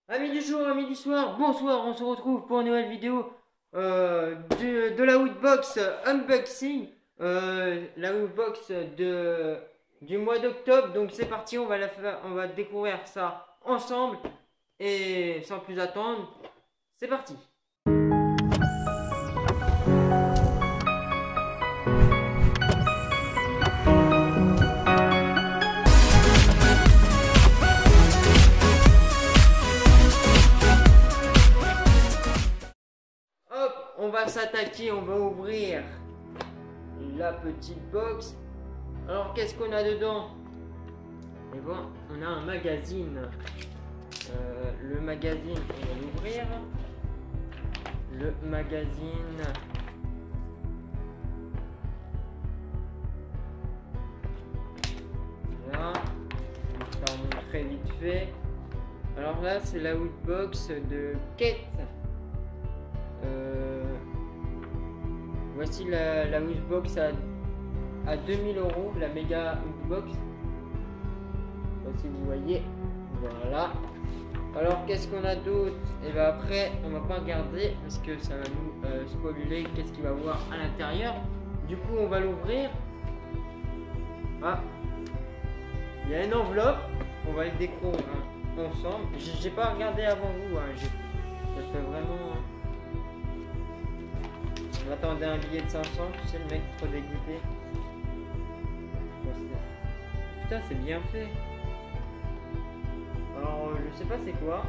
Amis du jour, amis du soir, bonsoir, on se retrouve pour une nouvelle vidéo de la Woodbox Unboxing, la Woodbox du mois d'octobre. Donc c'est parti, on va la faire, on va découvrir ça ensemble et sans plus attendre, c'est parti. On va s'attaquer, on va ouvrir la petite box. Alors qu'est-ce qu'on a dedans? Et bon, on a un magazine. Le magazine, on va l'ouvrir. Le magazine. Voilà. Je vais faire montrer vite fait. Alors là, c'est la Woodbox de Kate. Voici la Woodbox à 2000 €, la méga Woodbox. Si vous voyez, voilà. Alors qu'est-ce qu'on a d'autre? Et bien après, on va pas regarder parce que ça va nous spoiler qu'est-ce qu'il va y avoir à l'intérieur. Du coup, on va l'ouvrir. Ah, il y a une enveloppe. On va le découvrir ensemble. J'ai pas regardé avant vous. Ça fait vraiment. On attendait un billet de 500, tu sais, le mec trop dégoûté. Putain, c'est bien fait. Alors, je sais pas c'est quoi.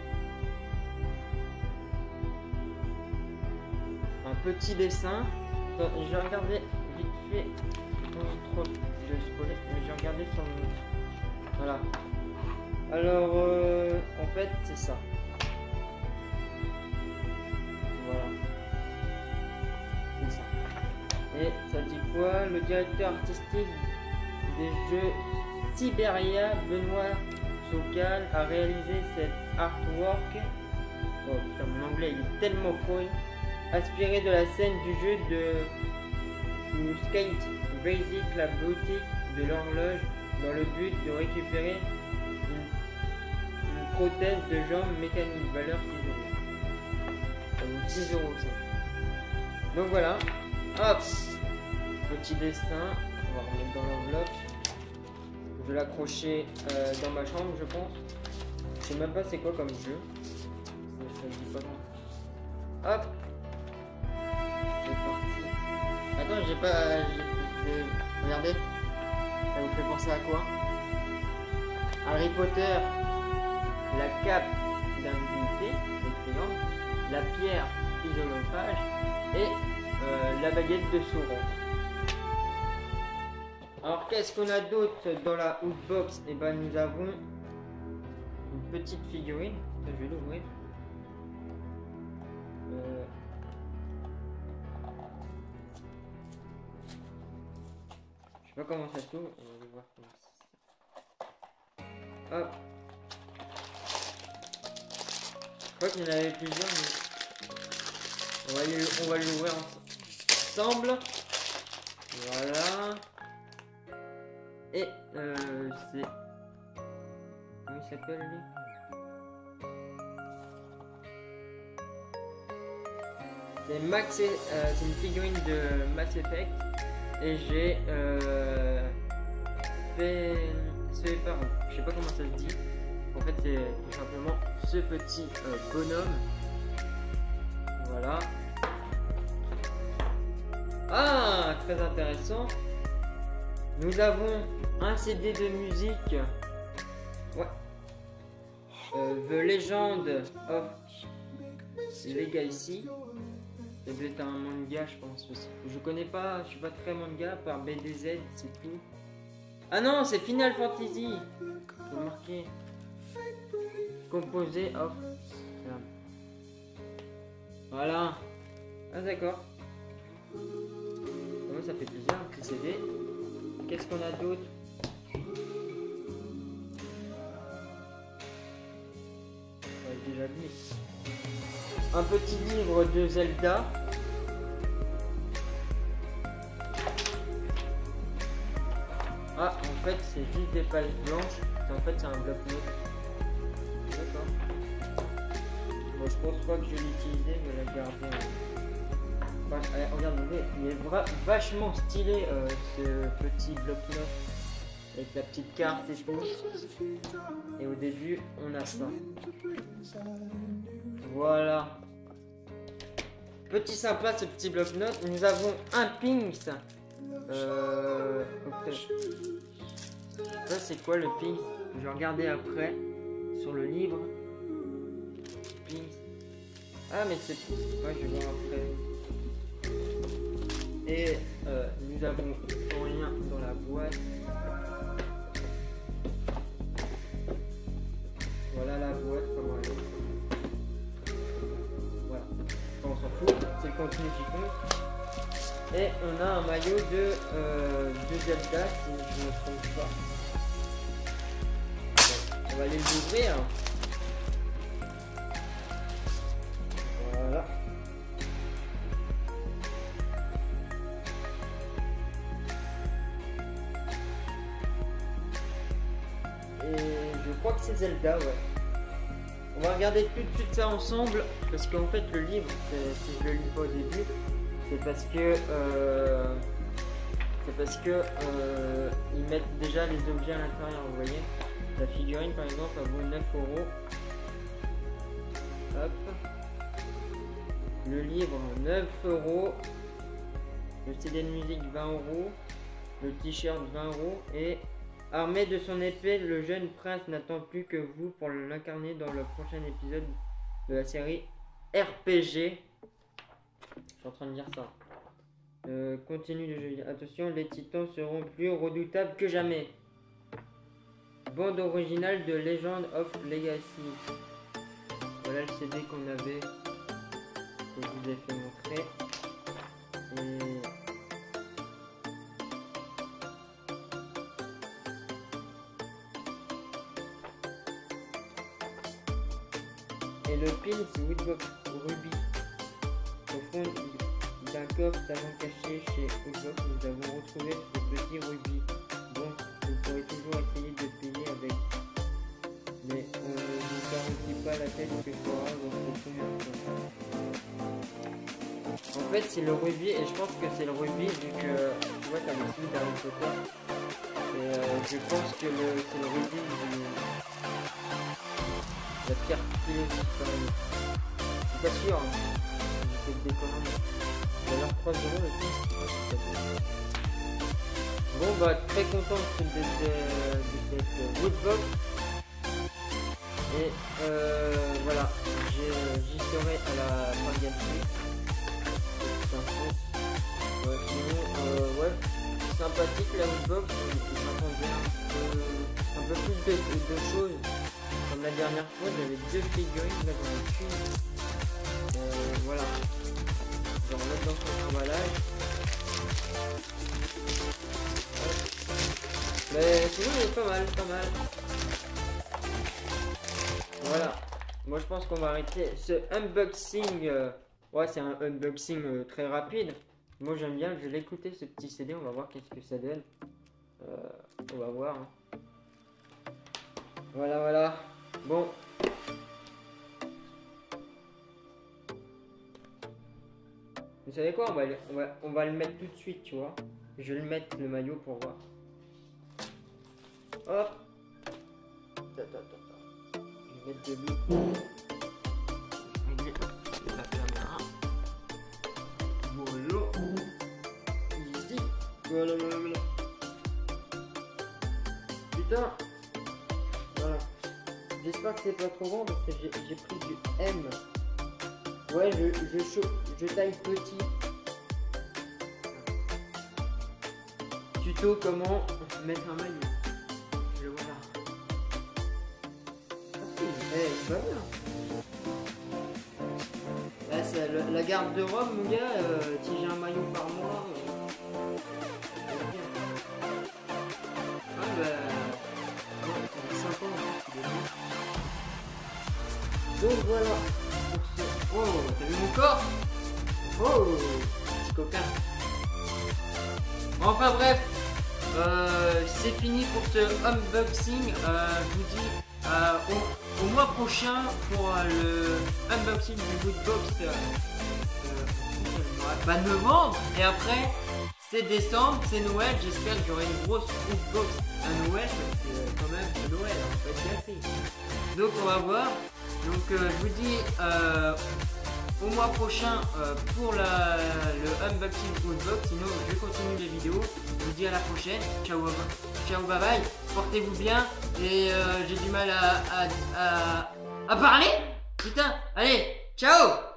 Un petit dessin. Attends, je vais regarder vite fait. Trop de spoiler, mais j'ai regardé sur le. Voilà. Alors, en fait, c'est ça. Et ça dit quoi? Le directeur artistique des jeux Siberia, Benoît Sokal, a réalisé cet artwork. Oh putain, mon anglais il est tellement pourri. Inspiré de la scène du jeu de Skate Basic, la boutique de l'horloge, dans le but de récupérer une prothèse de jambe mécanique, valeur 6 €. Ça vaut 6 € ça. Donc voilà. Hop, petit dessin, on va remettre dans l'enveloppe. Je vais l'accrocher dans ma chambre, je pense. Je sais même pas c'est quoi comme jeu. Ça me dit pas non. Hop, c'est parti. Attends, j'ai pas. Regardez, ça vous fait penser à quoi? Harry Potter, la cape d'invité, la pierre philosophage et la baguette de Sauron. Alors qu'est-ce qu'on a d'autre dans la Woodbox? Et ben nous avons une petite figurine. Je vais l'ouvrir. Je sais pas comment ça s'ouvre. On va voir comment ça. Hop. Je crois qu'il y en avait plusieurs, mais on va l'ouvrir ensemble. Voilà. Et c'est. Comment il s'appelle lui? C'est Max. C'est une figurine de Mass Effect. Et j'ai fait. Je sais pas comment ça se dit. En fait, c'est tout simplement ce petit bonhomme. Voilà. Ah, très intéressant. Nous avons un CD de musique. Ouais. The Legend of Legacy. Ça doit être un manga, je pense. Je connais pas, je suis pas très manga, par BDZ, c'est tout. Ah non, c'est Final Fantasy. C'est marqué. Composé of. Voilà. Ah d'accord. Ça fait plaisir, un petit CD. Qu'est-ce qu'on a d'autre? Déjà dit. Un petit livre de Zelda. Ah, en fait, c'est juste des pages blanches. En fait, c'est un bloc-notes. D'accord. pense pas que je vais l'utiliser, je vais la garder. Regarde, il est vachement stylé ce petit bloc-notes avec la petite carte et tout. Et au début, on a ça. Voilà. Petit sympa ce petit bloc-notes. Nous avons un pings. Ça c'est quoi le pings? Je vais regarder après sur le livre. Pings. Ah mais c'est... Ouais, je vais voir après. Et nous avons rien dans la boîte. Voilà la boîte, comment elle est. Voilà. Enfin, on s'en fout, c'est le contenu qui compte. Et on a un maillot de Zelda, si je ne me trompe pas. Bon, on va aller l'ouvrir. Voilà. Et je crois que c'est Zelda, ouais. On va regarder tout de suite ça ensemble, parce qu'en fait le livre, si je le lis pas au début, c'est parce que ils mettent déjà les objets à l'intérieur, vous voyez. La figurine par exemple, elle vaut 9 €. Hop. Le livre 9 €. Le CD de musique 20 €. Le t-shirt 20 € et armé de son épée, le jeune prince n'attend plus que vous pour l'incarner dans le prochain épisode de la série RPG. Je suis en train de lire ça. Continue de jeu. Attention, les titans seront plus redoutables que jamais. Bande originale de Legend of Legacy. Voilà le CD qu'on avait, que je vous ai fait montrer. Et le pin, c'est Woodbox Ruby. Au fond d'un coffre d'avant caché chez Woodbox, nous avons retrouvé ce petit Ruby. Donc, vous pourrez toujours essayer de payer avec. Mais on ne vous garantit pas la tête que fera votre conversion. En fait, c'est le Ruby, et je pense que c'est le Ruby, vu que tu vois, t'as le style d'Harry Potter. Et je pense que c'est le Ruby la pierre philosophique quand même. Je suis pas sûr, hein. Je fais des conneries. Il a l'air 3 € le prix. Bon bah très content de cette Woodbox. Et voilà, j'y serai à la fin de gameplay. Sinon, ouais, sympathique la Woodbox. J'attendais un peu plus de choses. Comme la dernière fois, j'avais 2 figurines, là j'en ai qu'une. Voilà. Je vais remettre dans son emballage. Mais sinon, il est pas mal, pas mal. Voilà. Moi, je pense qu'on va arrêter ce unboxing. Ouais, c'est un unboxing très rapide. Moi, j'aime bien. Je vais l'écouter, ce petit CD. On va voir qu'est-ce que ça donne. On va voir. Hein. Voilà, voilà. Bon. Vous savez quoi, on va le mettre tout de suite, tu vois. Je vais le mettre le maillot pour voir. Hop. Je vais mettre debout. Je vais régler la caméra. Voilà. Easy. Voilà, voilà, voilà. Putain. Voilà. J'espère que c'est pas trop grand parce que j'ai pris du M. Ouais, je taille petit. Tuto comment mettre un maillot. Le voilà. Eh, il va bien. Là, c'est la garde-robe, mon gars. Si j'ai un maillot par mois. Ah bah. Non, ça fait 5 ans. Donc voilà. Oh, t'as vu mon corps? Oh, petit coquin. Enfin bref, c'est fini pour ce unboxing. Je vous dis à au mois prochain pour le unboxing du Woodbox novembre. Et après, c'est décembre, c'est Noël. J'espère que j'aurai une grosse Woodbox à Noël parce que quand même c'est Noël, on peut être bien fait. Donc on va voir. Donc je vous dis au mois prochain pour le unboxing Woodbox. Sinon je continue les vidéos. Je vous dis à la prochaine. Ciao, ciao, bye bye. Portez-vous bien. Et j'ai du mal à parler. Putain, allez, ciao.